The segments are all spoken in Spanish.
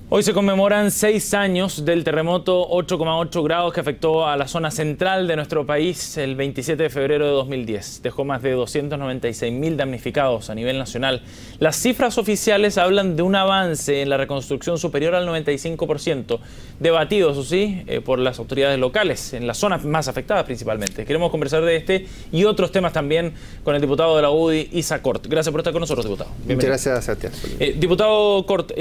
Hoy se conmemoran 6 años del terremoto 8,8 grados que afectó a la zona central de nuestro país el 27 de febrero de 2010. Dejó más de 296.000 damnificados a nivel nacional. Las cifras oficiales hablan de un avance en la reconstrucción superior al 95%, debatido, eso sí, por las autoridades locales, en las zonas más afectadas principalmente. Queremos conversar de este y otros temas también con el diputado de la UDI, Isa Cort. Gracias por estar con nosotros, diputado. Muchas gracias, Sebastián. Diputado Cort,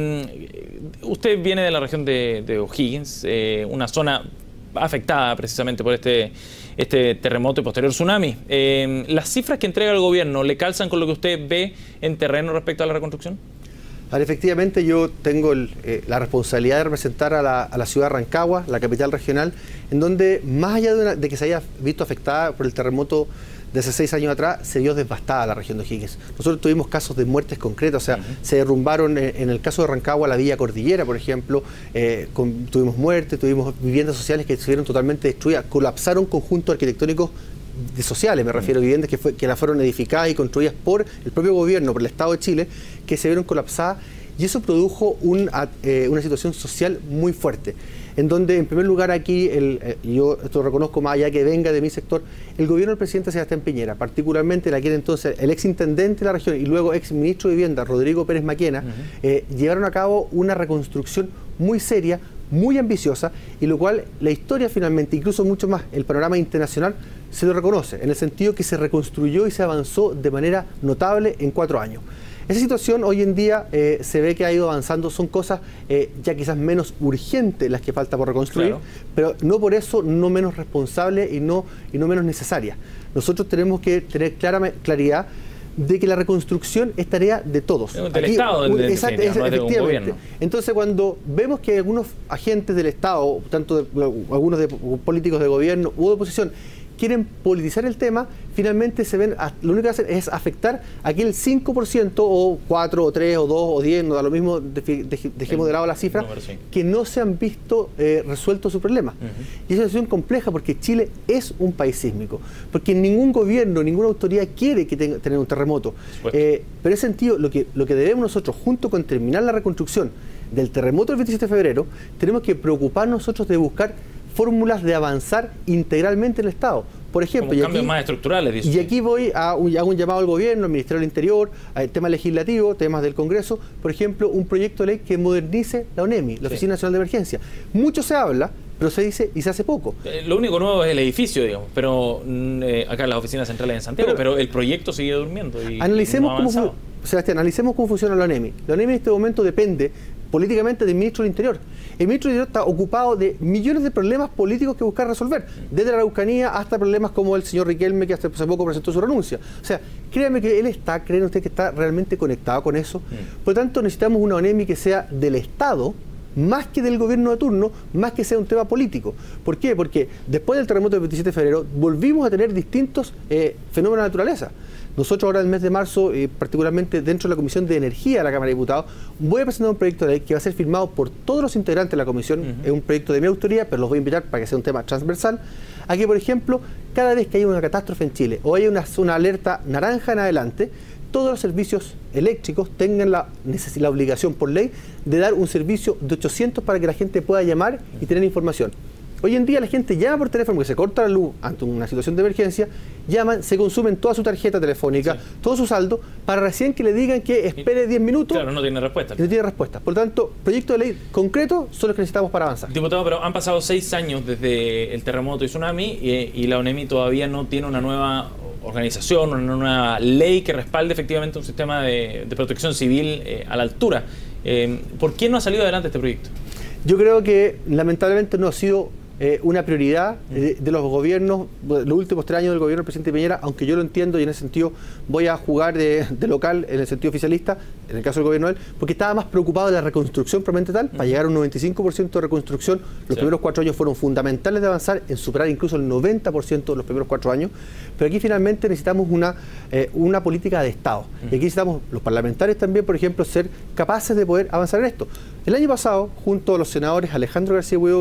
usted viene de la región de O'Higgins, una zona afectada precisamente por este terremoto y posterior tsunami. ¿Las cifras que entrega el gobierno le calzan con lo que usted ve en terreno respecto a la reconstrucción? Ahora, efectivamente, yo tengo la responsabilidad de representar a la ciudad de Rancagua, la capital regional, en donde, más allá de que se haya visto afectada por el terremoto de hace 6 años atrás, se vio devastada la región de O'Higgins. Nosotros tuvimos casos de muertes concretas, o sea, se derrumbaron, en el caso de Rancagua, la Villa Cordillera, por ejemplo, tuvimos muertes, tuvimos viviendas sociales que se vieron totalmente destruidas, colapsaron conjuntos arquitectónicos sociales, me refiero a viviendas que las fueron edificadas y construidas por el propio gobierno, por el Estado de Chile, que se vieron colapsadas, y eso produjo una situación social muy fuerte, en donde, en primer lugar, aquí, yo esto reconozco más allá que venga de mi sector, el gobierno del presidente Sebastián Piñera, particularmente en aquel entonces el exintendente de la región y luego exministro de Vivienda, Rodrigo Pérez Maquena, llevaron a cabo una reconstrucción muy seria, muy ambiciosa, y lo cual la historia finalmente, incluso mucho más, el panorama internacional, se lo reconoce, en el sentido que se reconstruyó y se avanzó de manera notable en 4 años. Esa situación hoy en día se ve que ha ido avanzando, son cosas ya quizás menos urgentes las que falta por reconstruir, claro, pero no por eso no menos responsables y no menos necesarias. Nosotros tenemos que tener claridad de que la reconstrucción es tarea de todos. Del Estado, efectivamente. Entonces, cuando vemos que algunos agentes del Estado, tanto algunos políticos de gobierno u de oposición, quieren politizar el tema, finalmente se ven, lo único que hacen es afectar aquel 5% o 4 o 3 o 2 o 10, no da lo mismo, dejemos de lado las cifras, que no se han visto resueltos sus problemas. Y es una situación compleja porque Chile es un país sísmico, porque ningún gobierno, ninguna autoridad quiere tener un terremoto. Pero en ese sentido, lo que debemos nosotros, junto con terminar la reconstrucción del terremoto del 27 de febrero, tenemos que preocuparnos nosotros de buscar fórmulas de avanzar integralmente en el Estado. Por ejemplo, cambios más estructurales, dice. Y aquí hago un llamado al gobierno, al Ministerio del Interior, al tema legislativo, temas del Congreso, por ejemplo, un proyecto de ley que modernice la ONEMI, la Oficina Nacional de Emergencia. Mucho se habla, pero se dice y se hace poco. Lo único nuevo es el edificio, digamos, pero acá en las oficinas centrales en Santiago, pero el proyecto sigue durmiendo. Y Sebastián, analicemos cómo funciona la ONEMI. La ONEMI en este momento depende políticamente del ministro del Interior. El ministro del Interior está ocupado de millones de problemas políticos que buscar resolver, desde la Araucanía hasta problemas como el señor Riquelme, que hace poco presentó su renuncia. O sea, créanme que creen ustedes que está realmente conectado con eso. Por lo tanto, necesitamos una ONEMI que sea del Estado, más que del gobierno de turno, más que sea un tema político. ¿Por qué? Porque después del terremoto del 27 de febrero volvimos a tener distintos fenómenos de naturaleza. Nosotros ahora en el mes de marzo, particularmente dentro de la Comisión de Energía de la Cámara de Diputados, voy a presentar un proyecto de ley que va a ser firmado por todos los integrantes de la Comisión. Es un proyecto de mi autoría, pero los voy a invitar para que sea un tema transversal, a que, por ejemplo, cada vez que haya una catástrofe en Chile o haya una alerta naranja en adelante, todos los servicios eléctricos tengan la obligación por ley de dar un servicio de 800 para que la gente pueda llamar y tener información. Hoy en día la gente llama por teléfono porque se corta la luz ante una situación de emergencia, llaman, se consumen toda su tarjeta telefónica, todo su saldo, para recién que le digan que espere 10 minutos. Claro, no tiene respuesta. No tiene respuesta. Por lo tanto, proyectos de ley concretos son los que necesitamos para avanzar. Diputado, pero han pasado 6 años desde el terremoto y tsunami y la ONEMI todavía no tiene una nueva organización, una nueva ley que respalde efectivamente un sistema de protección civil a la altura. ¿Por qué no ha salido adelante este proyecto? Yo creo que lamentablemente no ha sido una prioridad de los gobiernos, los últimos 3 años del gobierno del presidente Piñera, aunque yo lo entiendo y en ese sentido voy a jugar de local en el sentido oficialista, en el caso del gobierno de él, porque estaba más preocupado de la reconstrucción propiamente tal. Para llegar a un 95% de reconstrucción, los primeros 4 años fueron fundamentales de avanzar, en superar incluso el 90% de los primeros 4 años, pero aquí finalmente necesitamos una política de Estado. Y aquí necesitamos los parlamentarios también, por ejemplo, ser capaces de poder avanzar en esto. El año pasado, junto a los senadores Alejandro García Huidobro,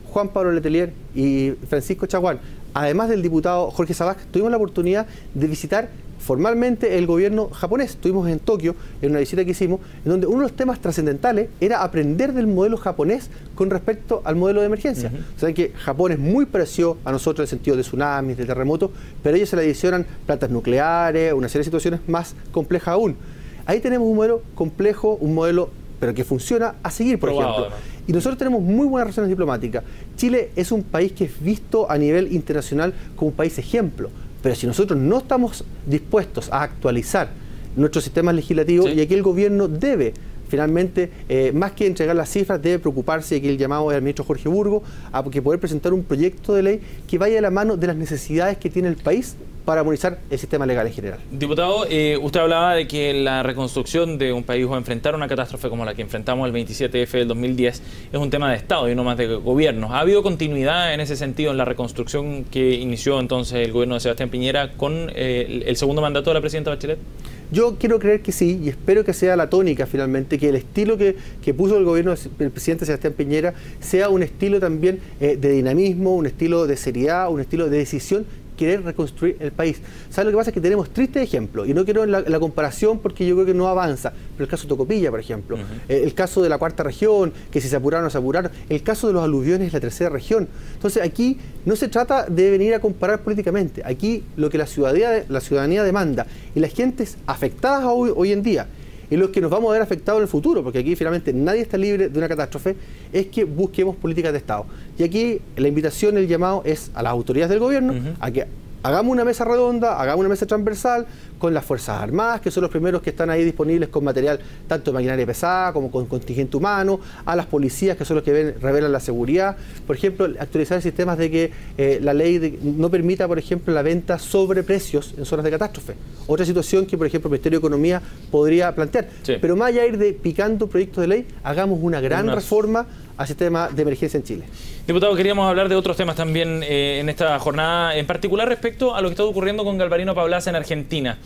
Juan Pablo Letelier y Francisco Chaguán, además del diputado Jorge Sabaj, tuvimos la oportunidad de visitar formalmente el gobierno japonés. Estuvimos en Tokio en una visita que hicimos, en donde uno de los temas trascendentales era aprender del modelo japonés con respecto al modelo de emergencia. Saben que Japón es muy parecido a nosotros en el sentido de tsunamis, de terremotos, pero ellos se le adicionan plantas nucleares, una serie de situaciones más complejas aún. Ahí tenemos un modelo complejo, un modelo pero que funciona a seguir, por ejemplo. Además. Y nosotros tenemos muy buenas relaciones diplomáticas. Chile es un país que es visto a nivel internacional como un país ejemplo. Pero si nosotros no estamos dispuestos a actualizar nuestros sistemas legislativos, y aquí el gobierno debe, finalmente, más que entregar las cifras, debe preocuparse, y aquí el llamado al ministro Jorge Burgos, a que poder presentar un proyecto de ley que vaya de la mano de las necesidades que tiene el país para armonizar el sistema legal en general. Diputado, usted hablaba de que la reconstrucción de un país o enfrentar una catástrofe como la que enfrentamos el 27F del 2010 es un tema de Estado y no más de gobierno. ¿Ha habido continuidad en ese sentido en la reconstrucción que inició entonces el gobierno de Sebastián Piñera con el segundo mandato de la presidenta Bachelet? Yo quiero creer que sí, y espero que sea la tónica finalmente, que el estilo que puso el gobierno del presidente Sebastián Piñera sea un estilo también de dinamismo, un estilo de seriedad, un estilo de decisión, querer reconstruir el país. ¿Sabes lo que pasa? Es que tenemos tristes ejemplos, y no quiero la comparación porque yo creo que no avanza, pero el caso de Tocopilla, por ejemplo, el caso de la cuarta región, que si se apuraron o no se apuraron, el caso de los aluviones de la tercera región. Entonces aquí no se trata de venir a comparar políticamente, aquí lo que la ciudadanía demanda y las gentes afectadas hoy en día, y los que nos vamos a ver afectados en el futuro, porque aquí finalmente nadie está libre de una catástrofe, es que busquemos políticas de Estado. Y aquí la invitación, el llamado es a las autoridades del gobierno a que hagamos una mesa redonda, hagamos una mesa transversal con las Fuerzas Armadas, que son los primeros que están ahí disponibles con material tanto de maquinaria pesada como con contingente humano, a las policías, que son los que revelan la seguridad. Por ejemplo, actualizar sistemas de que la ley no permita, por ejemplo, la venta sobre precios en zonas de catástrofe. Otra situación que, por ejemplo, el Ministerio de Economía podría plantear. Pero más allá de ir picando proyectos de ley, hagamos una gran reforma al sistema de emergencia en Chile. Diputado, queríamos hablar de otros temas también en esta jornada, en particular respecto a lo que está ocurriendo con Galvarino Paulaza en Argentina.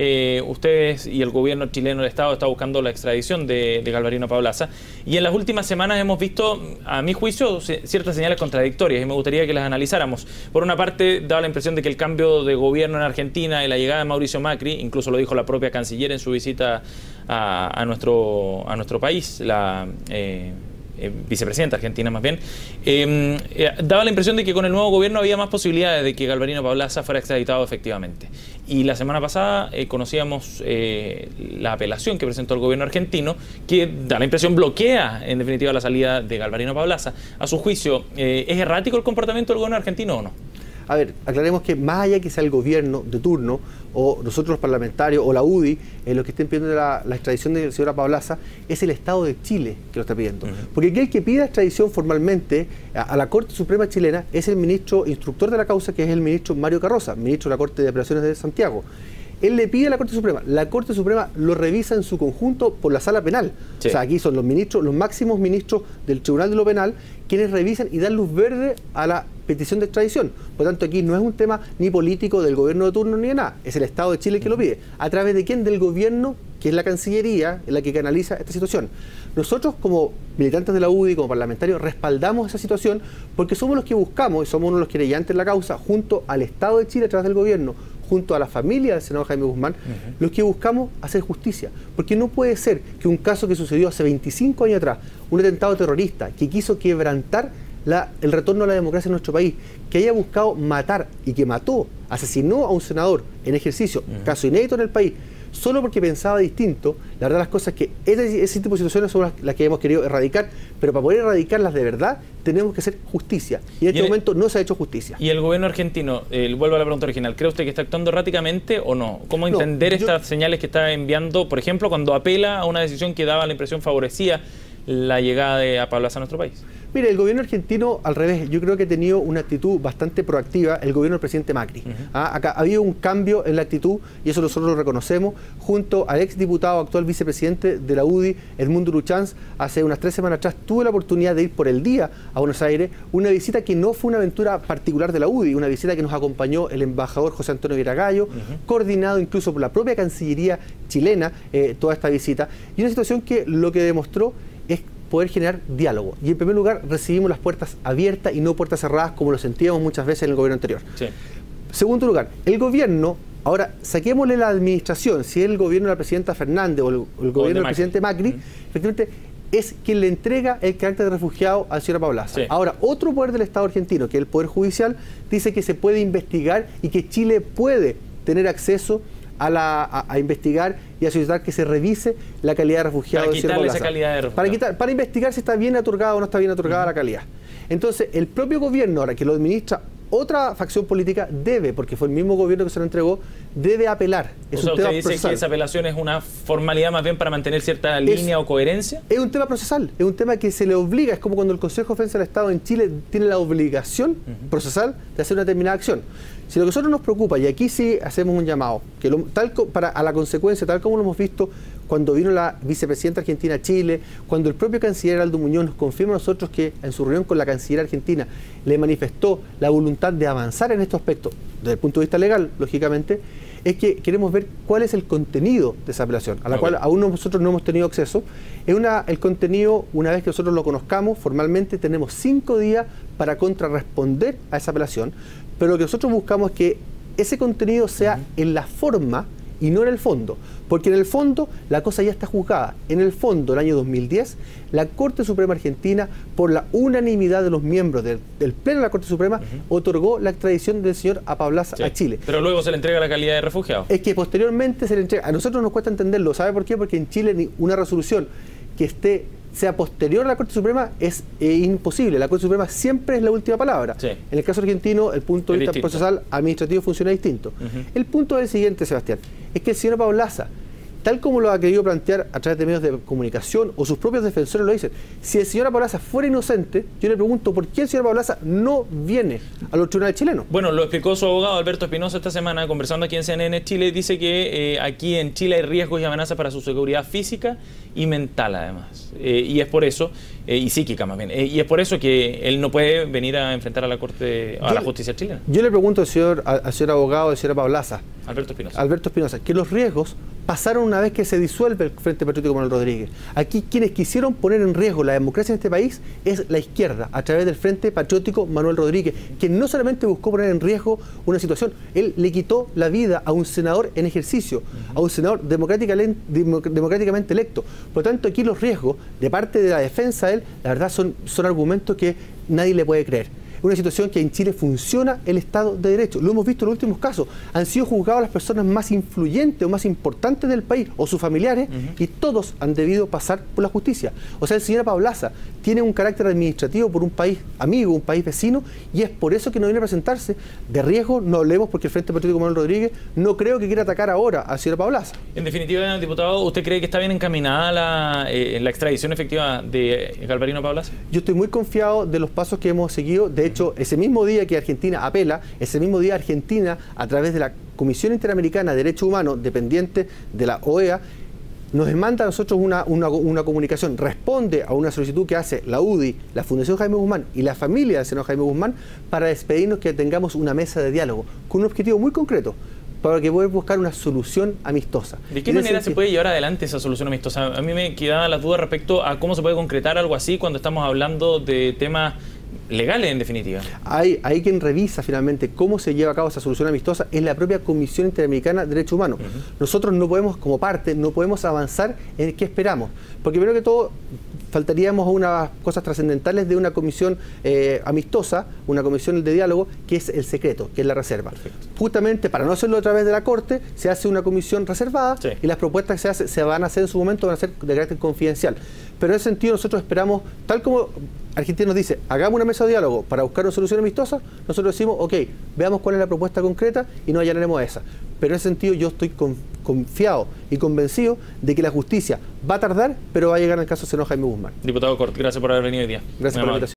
Ustedes y el gobierno chileno del Estado está buscando la extradición de Galvarino Paulaza, y en las últimas semanas hemos visto, a mi juicio, ciertas señales contradictorias, y me gustaría que las analizáramos. Por una parte, daba la impresión de que el cambio de gobierno en Argentina y la llegada de Mauricio Macri, incluso lo dijo la propia canciller en su visita a nuestro país, la vicepresidenta argentina más bien, daba la impresión de que con el nuevo gobierno había más posibilidades de que Galvarino Paulaza fuera extraditado efectivamente. Y la semana pasada conocíamos la apelación que presentó el gobierno argentino, que da la impresión bloquea en definitiva la salida de Galvarino Paulaza. A su juicio, ¿es errático el comportamiento del gobierno argentino o no? A ver, aclaremos que más allá que sea el gobierno de turno, o nosotros los parlamentarios, o la UDI, los que estén pidiendo la extradición de la señora Paulaza, es el Estado de Chile que lo está pidiendo. Porque aquí el que pide la extradición formalmente a la Corte Suprema chilena es el ministro instructor de la causa, que es el ministro Mario Carroza, ministro de la Corte de Apelaciones de Santiago. Él le pide a la Corte Suprema, la Corte Suprema lo revisa en su conjunto por la sala penal. O sea, aquí son los ministros, los máximos ministros del Tribunal de lo Penal, quienes revisan y dan luz verde a la petición de extradición. Por lo tanto, aquí no es un tema ni político del gobierno de turno ni de nada, es el Estado de Chile que lo pide. ¿A través de quién? Del gobierno, que es la Cancillería, en la que canaliza esta situación. Nosotros, como militantes de la UDI, como parlamentarios, respaldamos esa situación porque somos los que buscamos, y somos uno de los querellantes en la causa, junto al Estado de Chile a través del gobierno, junto a la familia del senador Jaime Guzmán, los que buscamos hacer justicia. Porque no puede ser que un caso que sucedió hace 25 años atrás, un atentado terrorista que quiso quebrantar el retorno a la democracia en nuestro país, que haya buscado matar y que mató, asesinó a un senador en ejercicio, caso inédito en el país, solo porque pensaba distinto. La verdad, las cosas que ese tipo de situaciones son las que hemos querido erradicar, pero para poder erradicarlas de verdad tenemos que hacer justicia, y en este momento no se ha hecho justicia. ¿Y el gobierno argentino, vuelvo a la pregunta original, cree usted que está actuando erráticamente o no? ¿Cómo entender estas señales que está enviando, por ejemplo, cuando apela a una decisión que daba la impresión favorecía la llegada de Paulaza a nuestro país? Mire, el gobierno argentino, al revés, yo creo que ha tenido una actitud bastante proactiva el gobierno del presidente Macri. Acá ha habido un cambio en la actitud, y eso nosotros lo reconocemos, junto al exdiputado, actual vicepresidente de la UDI, Edmundo Luchans. Hace unas 3 semanas atrás tuve la oportunidad de ir por el día a Buenos Aires, una visita que no fue una aventura particular de la UDI, una visita que nos acompañó el embajador José Antonio Viragallo, coordinado incluso por la propia Cancillería chilena, toda esta visita, y una situación que lo que demostró es poder generar diálogo. Y en primer lugar, recibimos las puertas abiertas y no puertas cerradas como lo sentíamos muchas veces en el gobierno anterior. Sí. Segundo lugar, el gobierno, ahora saquémosle la administración, si es el gobierno de la presidenta Fernández o el gobierno del presidente Macri, efectivamente es quien le entrega el carácter de refugiado a la señora Paulaza. Sí. Ahora, otro poder del Estado argentino, que es el Poder Judicial, dice que se puede investigar y que Chile puede tener acceso a investigar y a solicitar que se revise la calidad de refugiado de la señora Paulaza. Esa calidad de refugiado. Para investigar si está bien otorgada o no está bien otorgada la calidad. Entonces, el propio gobierno, ahora que lo administra otra facción política, debe, porque fue el mismo gobierno que se lo entregó, debe apelar. O sea, ¿usted dice que esa apelación es una formalidad más bien para mantener cierta línea o coherencia? Es un tema procesal, es un tema que se le obliga, es como cuando el Consejo de Defensa del Estado en Chile tiene la obligación procesal de hacer una determinada acción. Si lo que a nosotros nos preocupa, y aquí sí hacemos un llamado, que a la consecuencia, tal como lo hemos visto cuando vino la vicepresidenta argentina a Chile, cuando el propio canciller Aldo Muñoz nos confirma a nosotros que en su reunión con la canciller argentina le manifestó la voluntad de avanzar en estos aspectos, desde el punto de vista legal, lógicamente, es que queremos ver cuál es el contenido de esa apelación, a la cual aún nosotros no hemos tenido acceso. El contenido, una vez que nosotros lo conozcamos formalmente, tenemos 5 días para contrarresponder a esa apelación, pero lo que nosotros buscamos es que ese contenido sea en la forma y no en el fondo, porque en el fondo la cosa ya está juzgada. En el fondo, el año 2010, la Corte Suprema Argentina, por la unanimidad de los miembros del Pleno de la Corte Suprema, otorgó la extradición del señor Paulaza a Chile. Pero luego se le entrega la calidad de refugiado. Es que posteriormente se le entrega. A nosotros nos cuesta entenderlo. ¿Sabe por qué? Porque en Chile ni una resolución que sea posterior a la Corte Suprema es imposible. La Corte Suprema siempre es la última palabra. Sí. En el caso argentino, el punto de vista procesal administrativo funciona distinto. El punto es el siguiente, Sebastián, es que el señor Paulaza, tal como lo ha querido plantear a través de medios de comunicación o sus propios defensores lo dicen, si el señor Paulaza fuera inocente, yo le pregunto por qué el señor Paulaza no viene a los tribunales chilenos. Bueno, lo explicó su abogado Alberto Espinosa esta semana, conversando aquí en CNN Chile. Dice que aquí en Chile hay riesgos y amenazas para su seguridad física y mental, además. Y es por eso, y psíquica más bien, y es por eso que él no puede venir a enfrentar a la Corte, a la justicia chilena. Yo le pregunto al señor abogado, al señor Paulaza, Alberto Espinosa, que los riesgos pasaron una vez que se disuelve el Frente Patriótico Manuel Rodríguez. Aquí quienes quisieron poner en riesgo la democracia en este país es la izquierda, a través del Frente Patriótico Manuel Rodríguez, que no solamente buscó poner en riesgo una situación, él le quitó la vida a un senador en ejercicio, a un senador democráticamente electo. Por lo tanto, aquí los riesgos de parte de la defensa de él, la verdad son argumentos que nadie le puede creer. Una situación que en Chile funciona el Estado de Derecho. Lo hemos visto en los últimos casos. Han sido juzgadas las personas más influyentes o más importantes del país o sus familiares y todos han debido pasar por la justicia. O sea, el señor Paulaza tiene un carácter administrativo por un país amigo, un país vecino, y es por eso que no viene a presentarse. De riesgo no hablemos, porque el Frente Patriótico Manuel Rodríguez no creo que quiera atacar ahora al señor Paulaza. En definitiva, diputado, ¿usted cree que está bien encaminada la extradición efectiva de Galvarino Paulaza? Yo estoy muy confiado de los pasos que hemos seguido. De hecho, ese mismo día que Argentina apela, ese mismo día Argentina, a través de la Comisión Interamericana de Derechos Humanos, dependiente de la OEA, nos manda a nosotros una comunicación, responde a una solicitud que hace la UDI, la Fundación Jaime Guzmán y la familia del senador Jaime Guzmán, para despedirnos, que tengamos una mesa de diálogo con un objetivo muy concreto, para que poder buscar una solución amistosa. ¿De qué manera se puede llevar adelante esa solución amistosa? A mí me quedaban las dudas respecto a cómo se puede concretar algo así cuando estamos hablando de temas legales, en definitiva. Hay quien revisa finalmente cómo se lleva a cabo esa solución amistosa, es la propia Comisión Interamericana de Derechos Humanos. Nosotros no podemos, como parte, no podemos avanzar en qué esperamos, porque primero que todo faltaríamos a unas cosas trascendentales de una comisión amistosa, una comisión de diálogo, que es el secreto, que es la reserva. Perfecto. Justamente para no hacerlo a través de la Corte, se hace una comisión reservada y las propuestas que se van a hacer en su momento van a ser de carácter confidencial. Pero en ese sentido nosotros esperamos, tal como Argentina nos dice, hagamos una mesa de diálogo para buscar una solución amistosa, nosotros decimos, ok, veamos cuál es la propuesta concreta y nos allanaremos a esa. Pero en ese sentido yo estoy confiado y convencido de que la justicia va a tardar, pero va a llegar en el caso del senador Jaime Guzmán. Diputado Cort, gracias por haber venido hoy día. Gracias por la invitación.